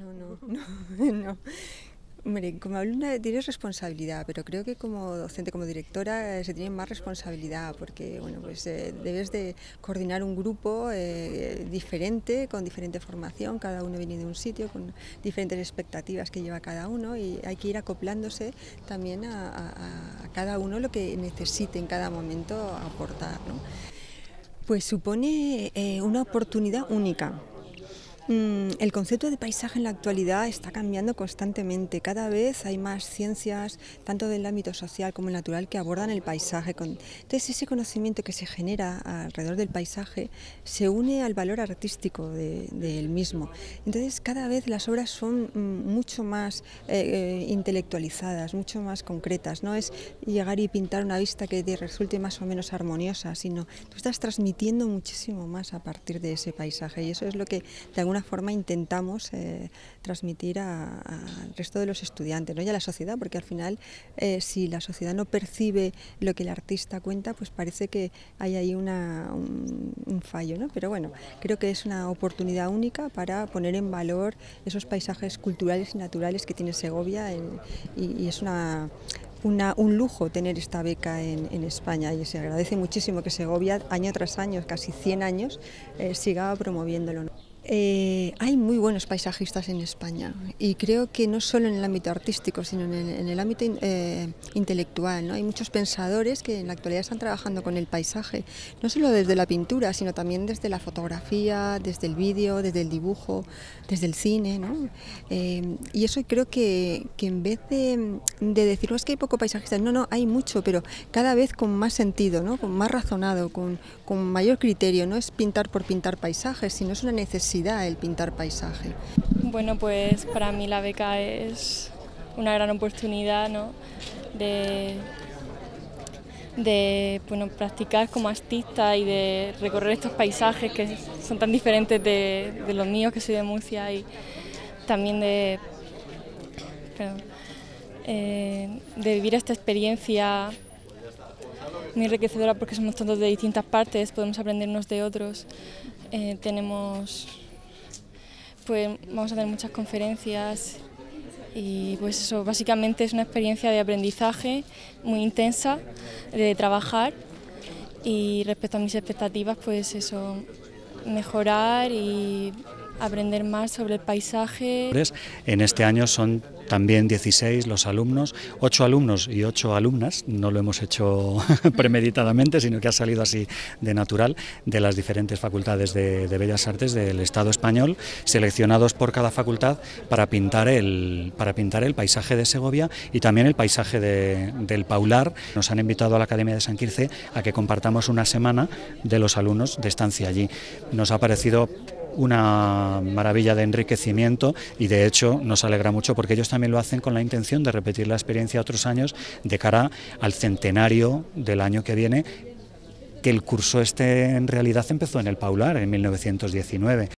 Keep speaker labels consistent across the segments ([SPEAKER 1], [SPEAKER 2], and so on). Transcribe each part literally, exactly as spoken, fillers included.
[SPEAKER 1] no, no, no, no. Hombre, como alumna tienes responsabilidad, pero creo que como docente, como directora, eh, se tiene más responsabilidad porque, bueno, pues eh, debes de coordinar un grupo eh, diferente, con diferente formación, cada uno viene de un sitio, con diferentes expectativas que lleva cada uno y hay que ir acoplándose también a, a, a cada uno lo que necesite en cada momento aportar, ¿no? Pues supone eh, una oportunidad única. El concepto de paisaje en la actualidad está cambiando constantemente. Cada vez hay más ciencias, tanto del ámbito social como el natural, que abordan el paisaje. Entonces, ese conocimiento que se genera alrededor del paisaje se une al valor artístico del de, de mismo. Entonces, cada vez las obras son mucho más eh, intelectualizadas, mucho más concretas. No es llegar y pintar una vista que te resulte más o menos armoniosa, sino tú estás transmitiendo muchísimo más a partir de ese paisaje y eso es lo que de alguna forma intentamos eh, transmitir al resto de los estudiantes, ¿no? Y a la sociedad, porque al final eh, si la sociedad no percibe lo que el artista cuenta, pues parece que hay ahí una, un, un fallo, ¿no? Pero bueno, creo que es una oportunidad única para poner en valor esos paisajes culturales y naturales que tiene Segovia en, y, y es una... Una, un lujo tener esta beca en, en España y se agradece muchísimo que Segovia año tras año, casi cien años, eh, siga promoviéndolo, ¿no? Eh, hay muy buenos paisajistas en España y creo que no solo en el ámbito artístico, sino en el, en el ámbito eh, intelectual, ¿no? Hay muchos pensadores que en la actualidad están trabajando con el paisaje, no solo desde la pintura, sino también desde la fotografía, desde el vídeo, desde el dibujo, desde el cine, ¿no? Eh, y eso creo que, que en vez de, de decir, no, es que hay poco paisajista, no, no, hay mucho, pero cada vez con más sentido, ¿no? Con más razonado, con, con mayor criterio. No es pintar por pintar paisajes, sino es una necesidad el pintar paisaje.
[SPEAKER 2] Bueno, pues para mí la beca es una gran oportunidad, ¿no? de, de bueno, practicar como artista y de recorrer estos paisajes que son tan diferentes de, de los míos, que soy de Murcia, y también de, perdón, eh, de vivir esta experiencia muy enriquecedora porque somos todos de distintas partes, podemos aprender unos de otros, eh, tenemos, pues vamos a tener muchas conferencias y pues eso, básicamente es una experiencia de aprendizaje muy intensa, de trabajar, y respecto a mis expectativas, pues eso, mejorar y aprender más sobre el paisaje.
[SPEAKER 3] En este año son también dieciséis los alumnos, ocho alumnos y ocho alumnas, no lo hemos hecho premeditadamente, sino que ha salido así de natural, de las diferentes facultades de, de Bellas Artes del Estado español, seleccionados por cada facultad para pintar el, para pintar el paisaje de Segovia y también el paisaje de, del Paular. Nos han invitado a la Academia de San Quirce a que compartamos una semana de los alumnos de estancia allí. Nos ha parecido una maravilla de enriquecimiento y de hecho nos alegra mucho porque ellos también lo hacen con la intención de repetir la experiencia otros años de cara al centenario del año que viene, que el curso este en realidad empezó en el Paular en mil novecientos diecinueve.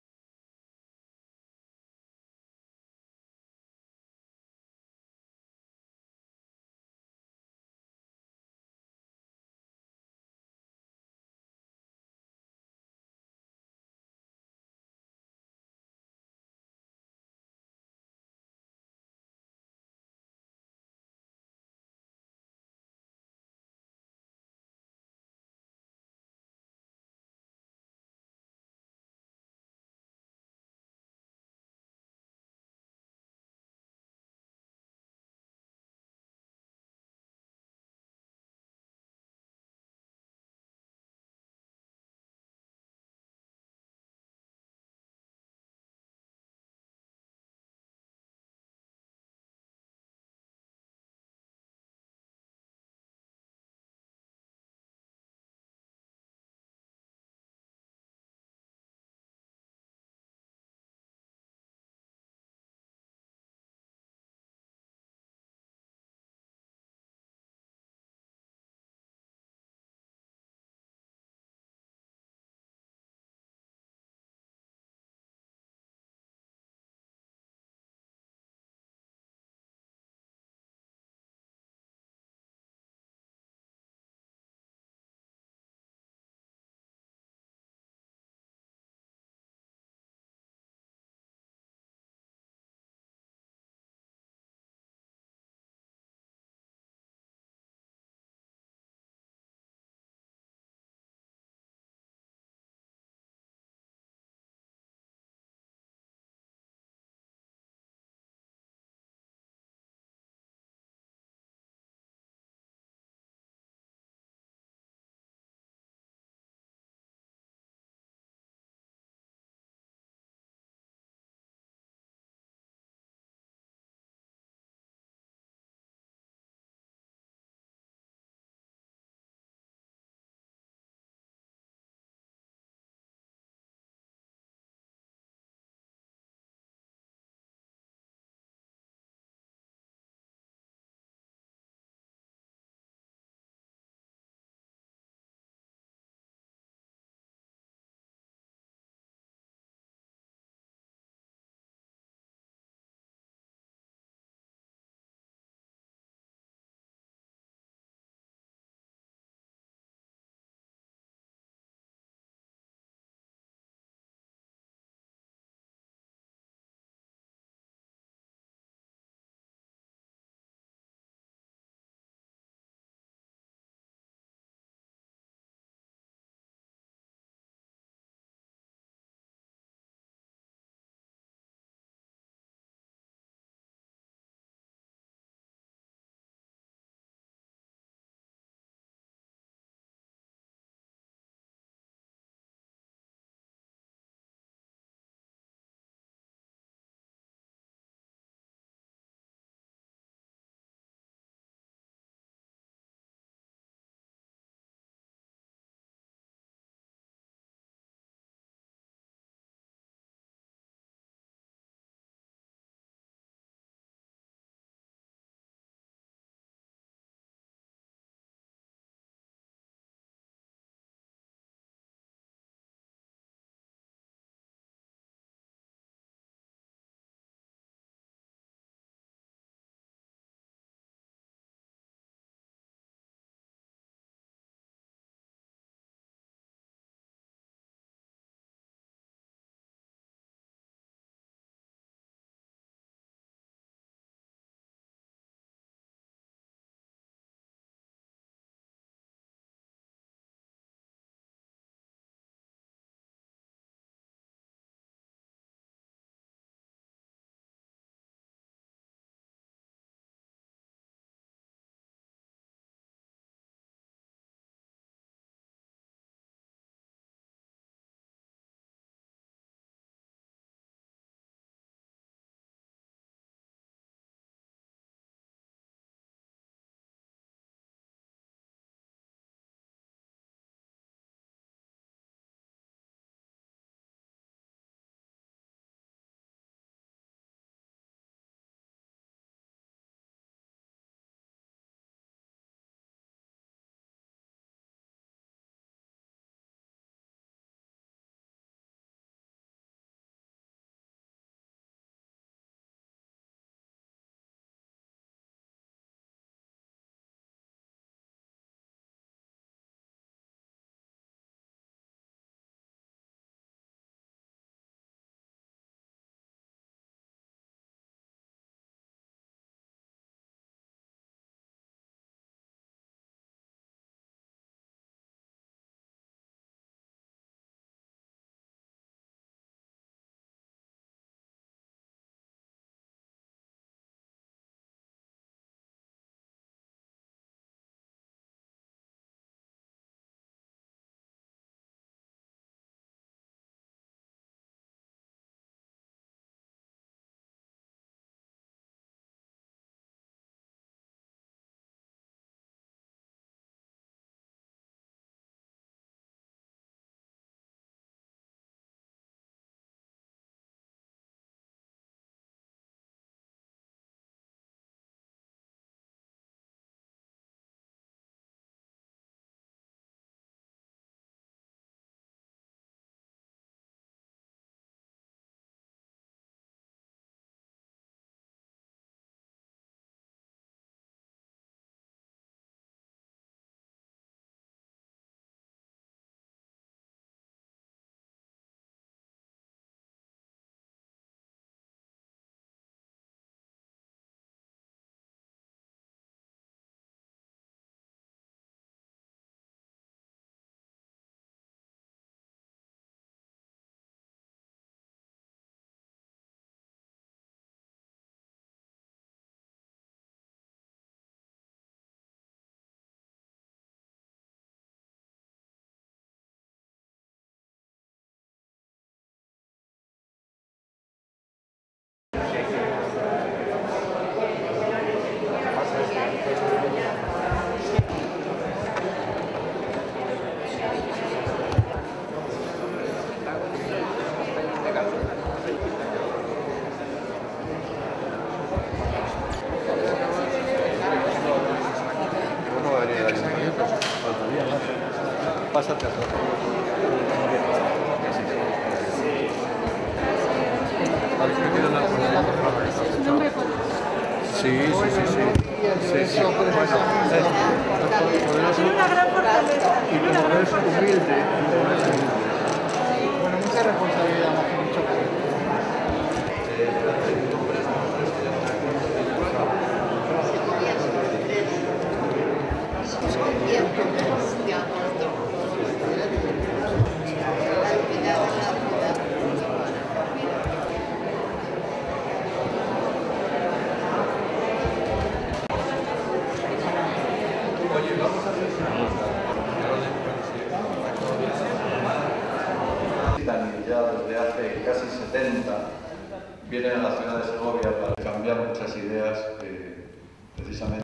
[SPEAKER 4] pásate atrás. Sí, sí, sí, sí. sí, sí. Bueno, es,
[SPEAKER 5] Tiene una gran fortaleza.
[SPEAKER 4] y como es humilde,
[SPEAKER 5] Bueno, mucha responsabilidad, me hace mucho cariño.
[SPEAKER 6] Y ya desde hace casi setenta vienen a la ciudad de Segovia para cambiar muchas ideas que precisamente